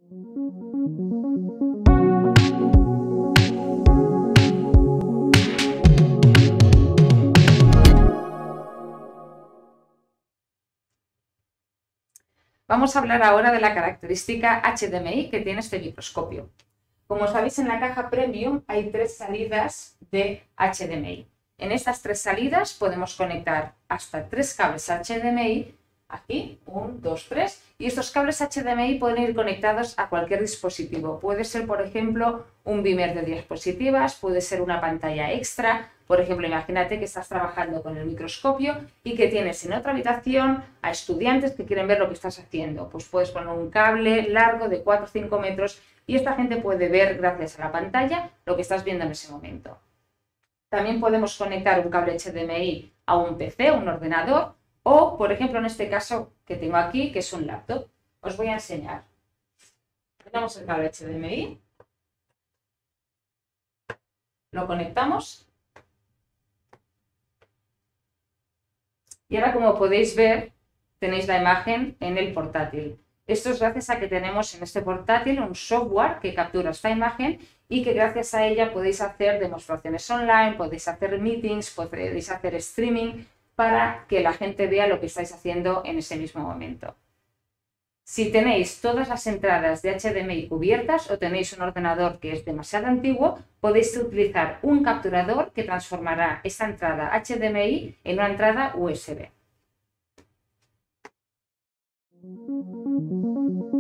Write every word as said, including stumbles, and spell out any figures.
Vamos a hablar ahora de la característica H D M I que tiene este microscopio. Como sabéis, en la caja Premium hay tres salidas de H D M I. En estas tres salidas podemos conectar hasta tres cables H D M I, aquí, uno, dos, tres, y estos cables H D M I pueden ir conectados a cualquier dispositivo. Puede ser, por ejemplo, un beamer de diapositivas, puede ser una pantalla extra. Por ejemplo, imagínate que estás trabajando con el microscopio y que tienes en otra habitación a estudiantes que quieren ver lo que estás haciendo. Pues puedes poner un cable largo de cuatro o cinco metros y esta gente puede ver, gracias a la pantalla, lo que estás viendo en ese momento. También podemos conectar un cable H D M I a un P C, un ordenador, o, por ejemplo, en este caso que tengo aquí, que es un laptop. Os voy a enseñar. Tenemos el cable H D M I, lo conectamos y ahora, como podéis ver, tenéis la imagen en el portátil. Esto es gracias a que tenemos en este portátil un software que captura esta imagen y que gracias a ella podéis hacer demostraciones online, podéis hacer meetings, podéis hacer streaming para que la gente vea lo que estáis haciendo en ese mismo momento. Si tenéis todas las entradas de H D M I cubiertas o tenéis un ordenador que es demasiado antiguo, podéis utilizar un capturador que transformará esta entrada H D M I en una entrada U S B.